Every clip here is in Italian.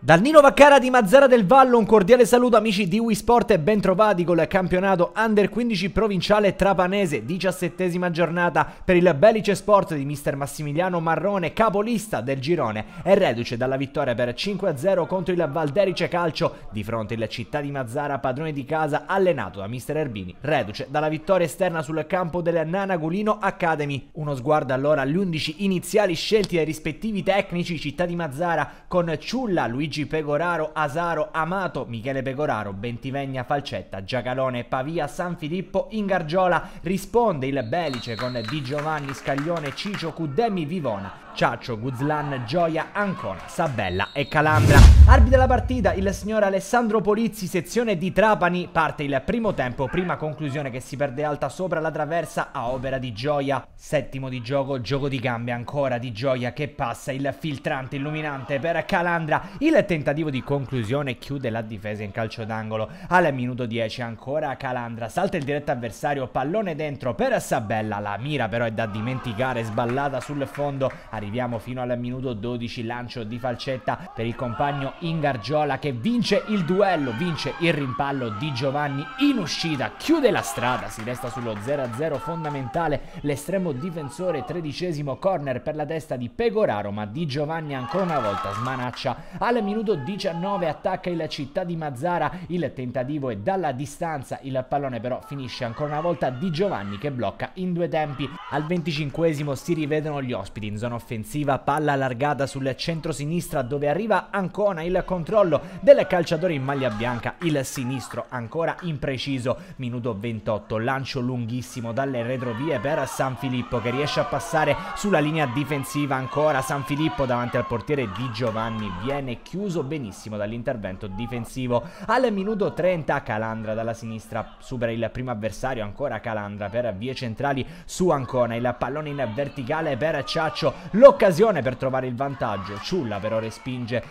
Dal Nino Vaccaro di Mazara del Vallo un cordiale saluto amici di Wii Sport e bentrovati col campionato Under 15 provinciale trapanese, 17ª giornata per il Belice Sport di mister Massimiliano Marrone, capolista del girone e reduce dalla vittoria per 5-0 contro il Valderice Calcio di fronte il Città di Mazara, padrone di casa allenato da mister Erbini, reduce dalla vittoria esterna sul campo del Nanagulino Academy. Uno sguardo allora agli 11 iniziali scelti dai rispettivi tecnici. Città di Mazara con Ciulla, Luigi Pegoraro, Asaro, Amato, Michele Pegoraro, Bentivegna, Falcetta, Giacalone, Pavia, San Filippo, Ingargiola. Risponde il Belice con Di Giovanni, Scaglione, Cicio, Cudemi, Vivona, Ciaccio, Guzlan, Gioia, Ancona, Sabella e Calandra. Arbitra della partita il signor Alessandro Polizzi, sezione di Trapani. Parte il primo tempo, prima conclusione che si perde alta sopra la traversa a opera di Gioia. Settimo di gioco, gioco di gambe ancora di Gioia che passa il filtrante illuminante per Calandra. Il tentativo di conclusione chiude la difesa in calcio d'angolo. Al minuto 10 ancora Calandra, salta il diretto avversario, pallone dentro per Sabella, la mira però è da dimenticare, sballata sul fondo. Arriviamo fino al minuto 12, lancio di Falcetta per il compagno Ingargiola che vince il duello, vince il rimpallo di Giovanni in uscita, chiude la strada, si resta sullo 0-0 fondamentale. L'estremo difensore, 13° corner per la testa di Pegoraro, ma Di Giovanni ancora una volta smanaccia. Al minuto 19 attacca il Città di Mazara, il tentativo è dalla distanza, il pallone però finisce ancora una volta Di Giovanni che blocca in due tempi. Al 25° si rivedono gli ospiti in zona offensiva, palla allargata sul centro-sinistra dove arriva Ancona, il controllo del calciatore in maglia bianca, il sinistro ancora impreciso. Minuto 28, lancio lunghissimo dalle retrovie per San Filippo che riesce a passare sulla linea difensiva. Ancora San Filippo davanti al portiere Di Giovanni, viene chiuso benissimo dall'intervento difensivo. Al minuto 30 Calandra dalla sinistra supera il primo avversario, ancora Calandra per vie centrali su Ancona, il pallone in verticale per Ciaccio, l'occasione per trovare il vantaggio. Ciulla però respinge.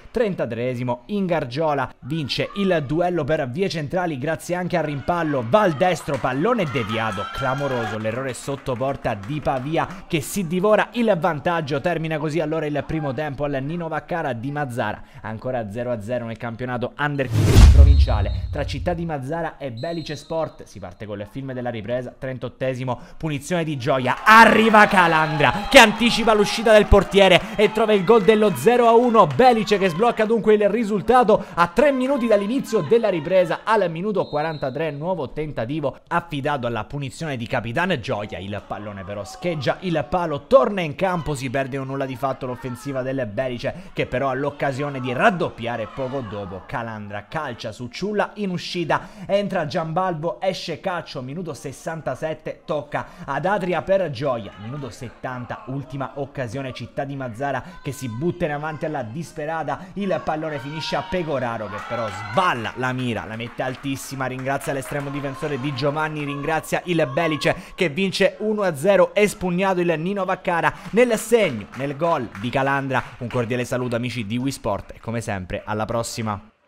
33° Ingargiola vince il duello per vie centrali grazie anche al rimpallo, va al destro, pallone deviato, clamoroso l'errore sotto porta di Pavia che si divora il vantaggio. Termina così allora il primo tempo al Nino Vaccaro di Mazara, ancora 0-0 nel campionato Under 15 provinciale tra Città di Mazara e Belice Sport. Si parte con il film della ripresa, 38° punizione di Gioia, arriva Calandra che anticipa l'uscita del portiere e trova il gol dello 0-1. Belice che sblocca dunque il risultato a 3 minuti dall'inizio della ripresa. Al minuto 43 nuovo tentativo affidato alla punizione di Capitan Gioia, il pallone però scheggia il palo, torna in campo, si perde un nulla di fatto l'offensiva del Belice che però ha l'occasione di raddoppiare poco dopo. Calandra calcia su Ciulla in uscita, entra Giambalvo, esce Caccio, minuto 67 tocca ad Adria per Gioia, minuto 70 ultima occasione Città di Mazara che si butta in avanti alla disperata, il pallone finisce a Pegoraro che però sballa la mira, la mette altissima, ringrazia l'estremo difensore Di Giovanni, ringrazia il Belice che vince 1-0, espugnato il Nino Vaccaro nel segno, nel gol di Calandra. Un cordiale saluto amici di Wii Sport e come sempre alla prossima.